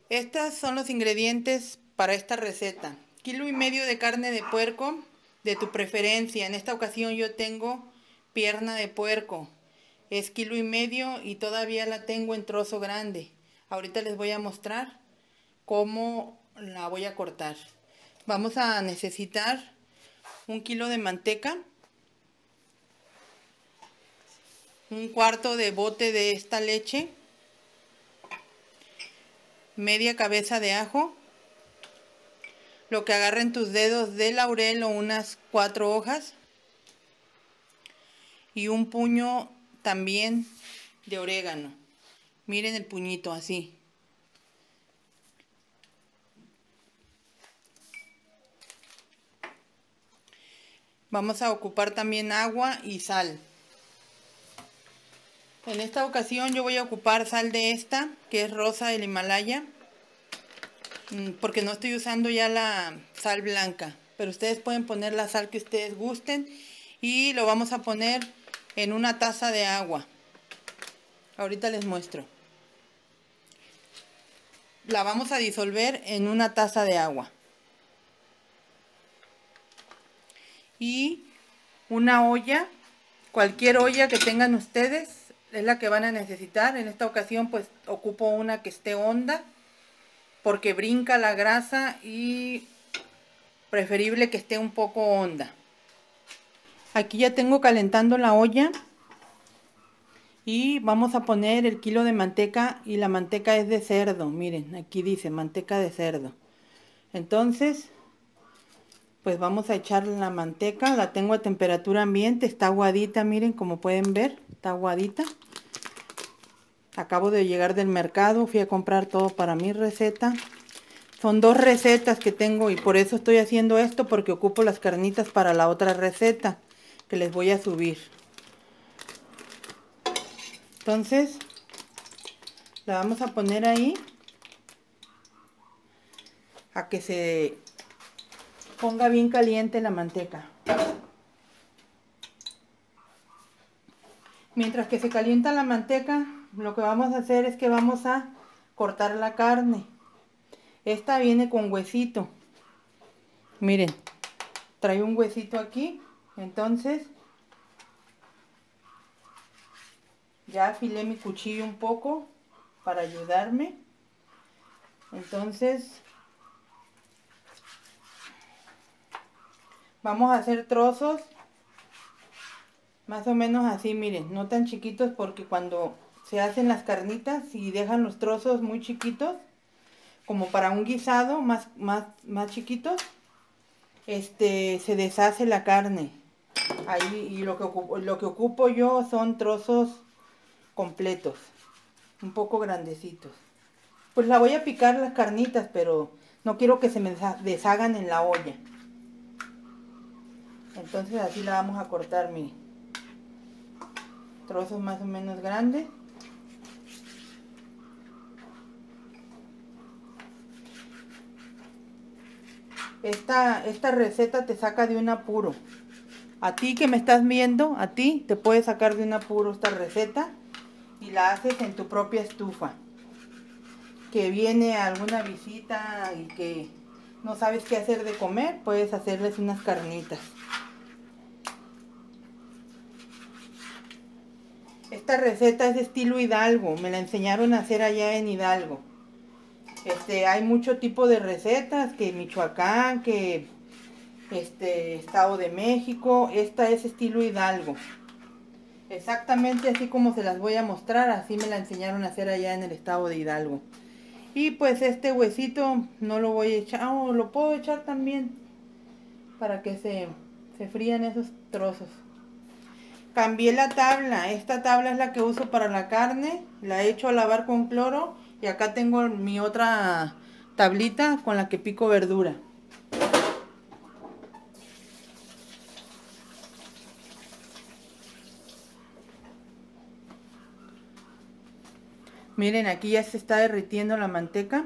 Estos son los ingredientes para esta receta. 1,5 kilos de carne de puerco de tu preferencia. En esta ocasión yo tengo pierna de puerco. Es 1,5 kilos y todavía la tengo en trozo grande. Ahorita les voy a mostrar cómo la voy a cortar. Vamos a necesitar 1 kilo de manteca, un cuarto de bote de esta leche, media cabeza de ajo, lo que agarren tus dedos de laurel o unas 4 hojas y un puño también de orégano. Miren el puñito así. Vamos a ocupar también agua y sal. En esta ocasión yo voy a ocupar sal de esta, que es rosa del Himalaya, porque no estoy usando ya la sal blanca, pero ustedes pueden poner la sal que ustedes gusten y lo vamos a poner en una taza de agua. Ahorita les muestro. La vamos a disolver en una taza de agua. Y una olla, cualquier olla que tengan ustedes es la que van a necesitar. En esta ocasión pues ocupo una que esté honda porque brinca la grasa y preferible que esté un poco honda. Aquí ya tengo calentando la olla y vamos a poner el kilo de manteca, y la manteca es de cerdo. Miren, aquí dice manteca de cerdo. Entonces pues vamos a echar la manteca. La tengo a temperatura ambiente, está aguadita, miren, como pueden ver, está aguadita. Acabo de llegar del mercado, fui a comprar todo para mi receta. Son 2 recetas que tengo y por eso estoy haciendo esto, porque ocupo las carnitas para la otra receta que les voy a subir. Entonces la vamos a poner ahí a que se ponga bien caliente la manteca. Mientras que se calienta la manteca, lo que vamos a hacer es que vamos a cortar la carne. Esta viene con huesito. Miren, trae un huesito aquí. Entonces ya afilé mi cuchillo un poco para ayudarme. Entonces vamos a hacer trozos más o menos así, miren, no tan chiquitos, porque cuando se hacen las carnitas y dejan los trozos muy chiquitos, como para un guisado más chiquitos, se deshace la carne. Ahí, y lo que ocupo yo son trozos completos, un poco grandecitos. Pues la voy a picar las carnitas, pero no quiero que se me deshagan en la olla. Entonces así la vamos a cortar, miren. Trozos más o menos grandes. Esta receta te saca de un apuro. A ti que me estás viendo, a ti te puede sacar de un apuro esta receta, y la haces en tu propia estufa. Que viene alguna visita y que no sabes qué hacer de comer, puedes hacerles unas carnitas. Esta receta es de estilo Hidalgo, me la enseñaron a hacer allá en Hidalgo. Hay mucho tipo de recetas, que Michoacán, que Estado de México. Esta es estilo Hidalgo. Exactamente así como se las voy a mostrar, así me la enseñaron a hacer allá en el estado de Hidalgo. Y pues este huesito no lo voy a echar, lo puedo echar también para que se frían esos trozos. Cambié la tabla, esta tabla es la que uso para la carne, la he hecho a lavar con cloro, y acá tengo mi otra tablita con la que pico verdura. Miren, aquí ya se está derritiendo la manteca.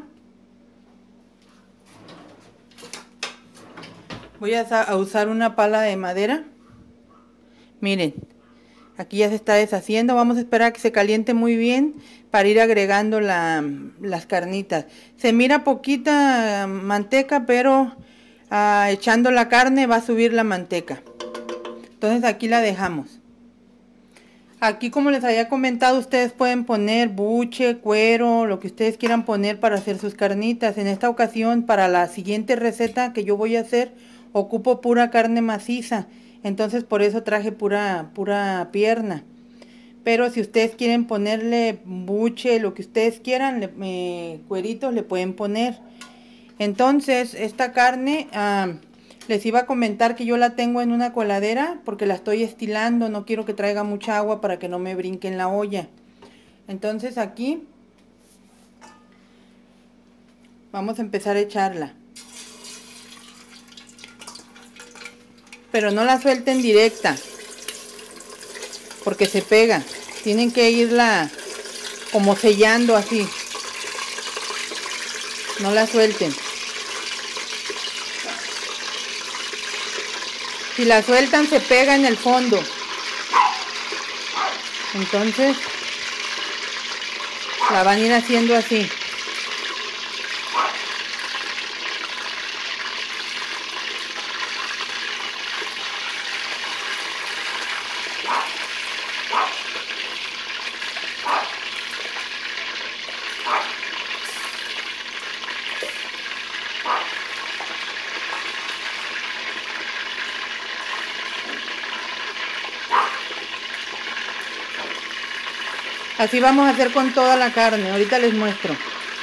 Voy a usar una pala de madera. Miren, Aquí ya se está deshaciendo. Vamos a esperar a que se caliente muy bien para ir agregando las carnitas. Se mira poquita manteca, pero echando la carne va a subir la manteca. Entonces aquí la dejamos. Aquí, como les había comentado, ustedes pueden poner buche, cuero, lo que ustedes quieran poner para hacer sus carnitas. En esta ocasión, para la siguiente receta que yo voy a hacer, ocupo pura carne maciza. Entonces por eso traje pura pierna. Pero si ustedes quieren ponerle buche, lo que ustedes quieran, cueritos le pueden poner. Entonces esta carne... les iba a comentar que yo la tengo en una coladera porque la estoy estilando, no quiero que traiga mucha agua para que no me brinque en la olla. Entonces aquí vamos a empezar a echarla. Pero no la suelten directa porque se pega. Tienen que irla como sellando así. No la suelten. Si la sueltan se pega en el fondo. Entonces la van a ir haciendo así. Así vamos a hacer con toda la carne. Ahorita les muestro.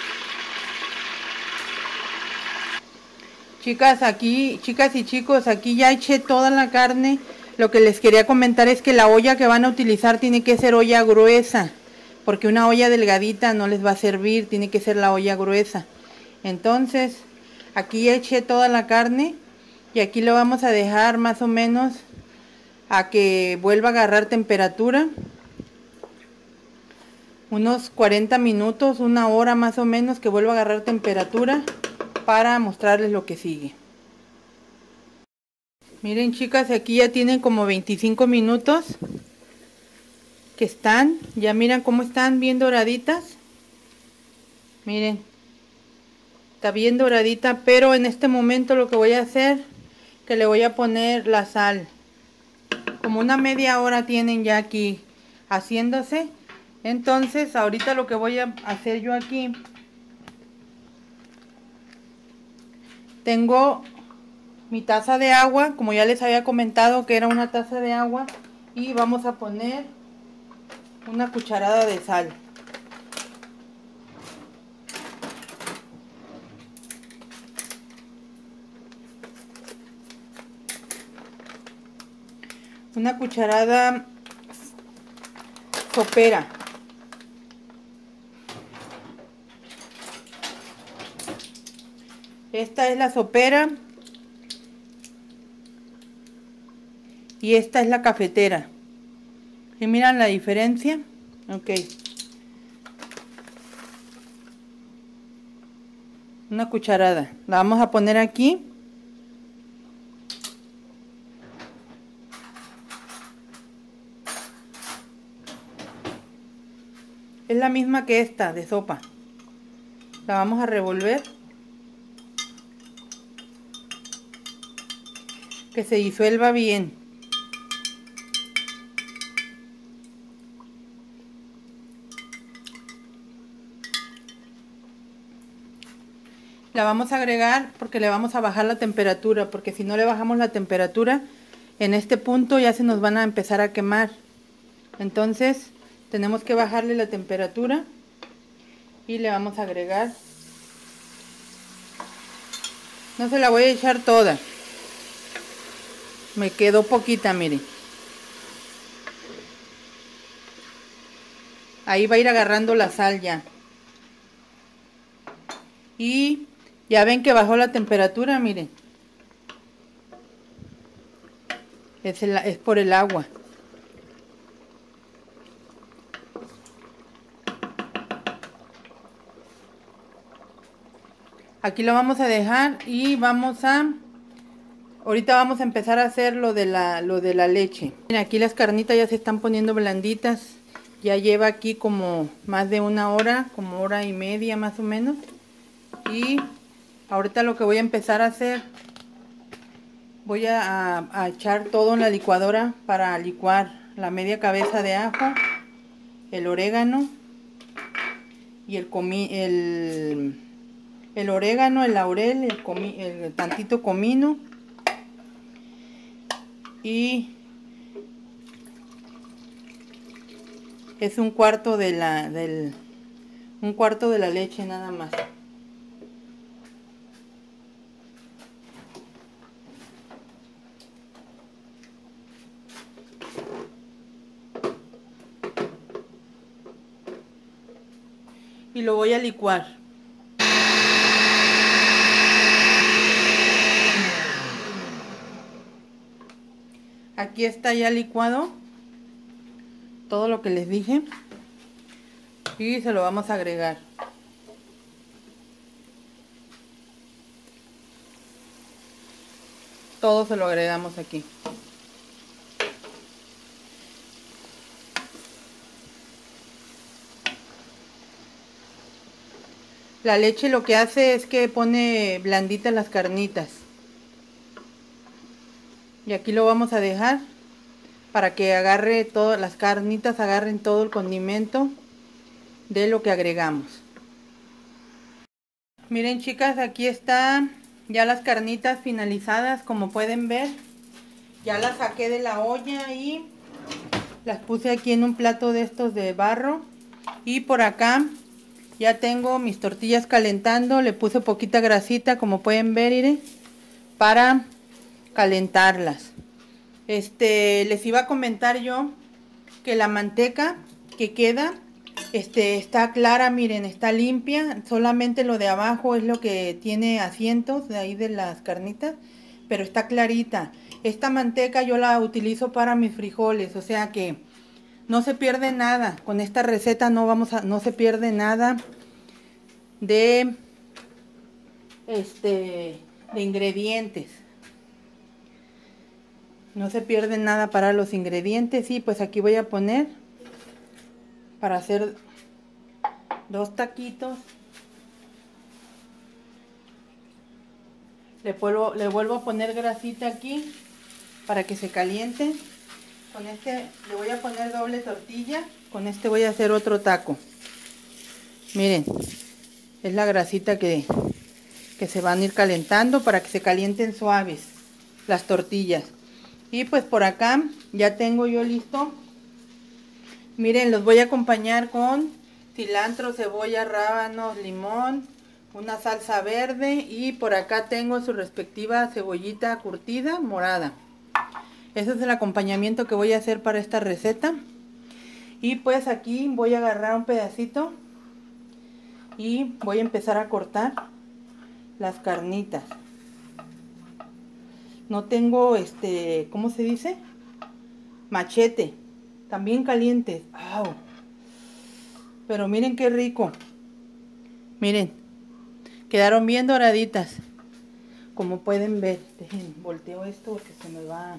Chicas y chicos, aquí ya eché toda la carne. Lo que les quería comentar es que la olla que van a utilizar tiene que ser olla gruesa, porque una olla delgadita no les va a servir, tiene que ser la olla gruesa. Entonces, aquí ya eché toda la carne y aquí lo vamos a dejar más o menos a que vuelva a agarrar temperatura. Unos 40 minutos, una hora más o menos, que vuelva a agarrar temperatura para mostrarles lo que sigue. Miren, chicas, aquí ya tienen como 25 minutos que están. Ya miran cómo están bien doraditas. Miren, está bien doradita, pero en este momento lo que voy a hacer, que le voy a poner la sal. Como una media hora tienen ya aquí haciéndose. Entonces ahorita lo que voy a hacer yo aquí, tengo mi taza de agua, como ya les había comentado que era una taza de agua, y vamos a poner una cucharada de sal. Una cucharada sopera. Esta es la sopera y esta es la cafetera. ¿Sí miran la diferencia? Ok. Una cucharada. La vamos a poner aquí. Es la misma que esta de sopa. La vamos a revolver. Que se disuelva bien. La vamos a agregar porque le vamos a bajar la temperatura, porque si no le bajamos la temperatura, en este punto ya se nos van a empezar a quemar. Entonces tenemos que bajarle la temperatura y le vamos a agregar. No se la voy a echar toda. Me quedó poquita, miren. Ahí va a ir agarrando la sal ya. Y ya ven que bajó la temperatura, miren. Es por el agua. Aquí lo vamos a dejar y vamos a Ahorita vamos a empezar a hacer lo de la leche. Miren, aquí las carnitas ya se están poniendo blanditas. Ya lleva aquí como más de una hora, como hora y media más o menos. Y ahorita lo que voy a empezar a hacer, voy a echar todo en la licuadora para licuar la media cabeza de ajo, el orégano y el orégano, el laurel, el tantito comino y es un cuarto de la leche nada más. Y lo voy a licuar. Aquí está ya licuado todo lo que les dije y se lo vamos a agregar. Todo se lo agregamos aquí. La leche lo que hace es que pone blanditas las carnitas. Y aquí lo vamos a dejar para que agarre todas las carnitas, agarren todo el condimento de lo que agregamos. Miren chicas, aquí están ya las carnitas finalizadas, como pueden ver. Ya las saqué de la olla y las puse aquí en un plato de estos de barro. Y por acá ya tengo mis tortillas calentando, le puse poquita grasita, como pueden ver, miren, para calentarlas. Les iba a comentar yo que la manteca que queda está clara, miren, está limpia, solamente lo de abajo es lo que tiene asientos de ahí de las carnitas, pero está clarita. Esta manteca yo la utilizo para mis frijoles, o sea que no se pierde nada. Con esta receta no se pierde nada de ingredientes. No se pierde nada para los ingredientes. Y pues aquí voy a poner para hacer 2 taquitos. Le vuelvo a poner grasita aquí para que se caliente. Con este le voy a poner doble tortilla. Con este voy a hacer otro taco. Miren, es la grasita que se van a ir calentando para que se calienten suaves las tortillas. Y pues por acá ya tengo yo listo. Miren, los voy a acompañar con cilantro, cebolla, rábanos, limón, una salsa verde y por acá tengo su respectiva cebollita curtida morada. Ese es el acompañamiento que voy a hacer para esta receta. Y pues aquí voy a agarrar un pedacito y voy a empezar a cortar las carnitas. No tengo ¿cómo se dice? Machete. También calientes. ¡Au! Pero miren qué rico. Miren. Quedaron bien doraditas. Como pueden ver. Dejen, volteo esto porque se me va.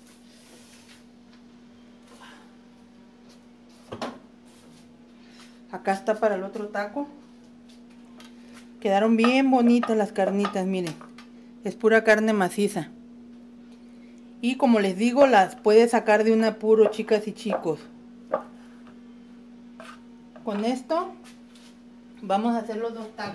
Acá está para el otro taco. Quedaron bien bonitas las carnitas, miren. Es pura carne maciza. Y como les digo, las puede sacar de un apuro, chicas y chicos. Con esto vamos a hacer los 2 tacos.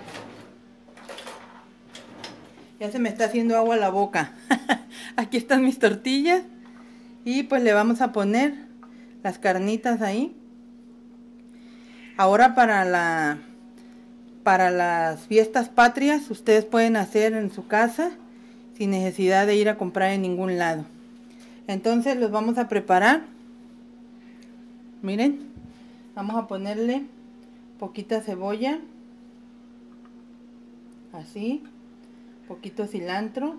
Ya se me está haciendo agua la boca. Aquí están mis tortillas. Y pues le vamos a poner las carnitas ahí. Ahora para las fiestas patrias, ustedes pueden hacer en su casa sin necesidad de ir a comprar en ningún lado. Entonces los vamos a preparar. Miren, vamos a ponerle poquita cebolla, así, poquito cilantro,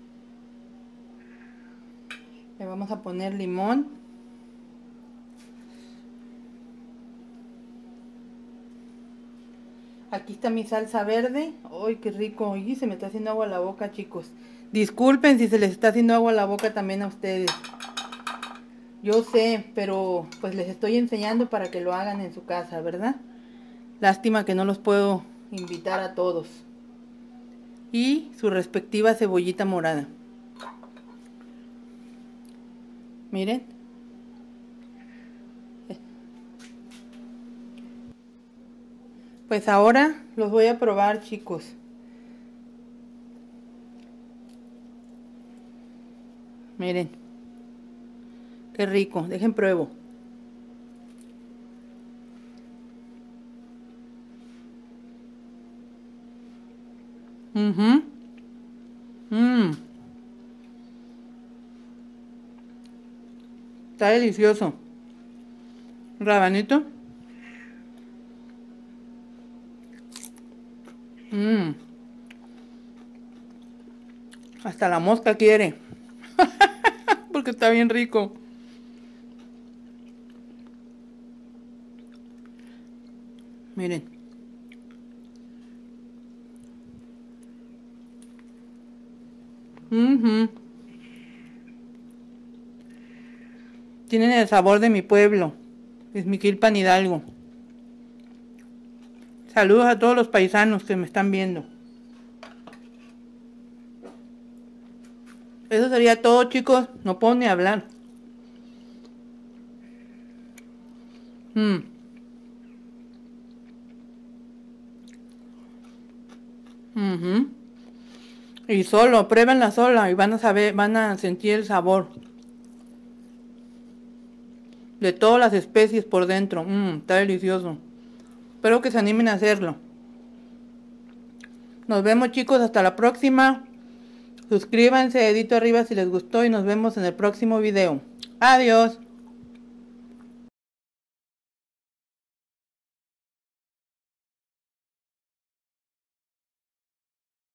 le vamos a poner limón, aquí está mi salsa verde. ¡Ay, qué rico! Y se me está haciendo agua la boca, chicos. Disculpen si se les está haciendo agua a la boca también a ustedes. Yo sé, pero pues les estoy enseñando para que lo hagan en su casa, ¿verdad? Lástima que no los puedo invitar a todos. Y su respectiva cebollita morada. Miren. Pues ahora los voy a probar, chicos. Miren. Qué rico. Dejen pruebo. Está delicioso. Rabanito. Hasta la mosca quiere. Porque está bien rico. Miren. Tienen el sabor de mi pueblo. Ixmiquilpan, Hidalgo. Saludos a todos los paisanos que me están viendo. Eso sería todo, chicos. No puedo ni hablar. Y solo, pruébenla sola y van a saber, van a sentir el sabor de todas las especies por dentro. Está delicioso. Espero que se animen a hacerlo. Nos vemos, chicos, hasta la próxima. Suscríbanse, dedito arriba si les gustó y nos vemos en el próximo video. Adiós.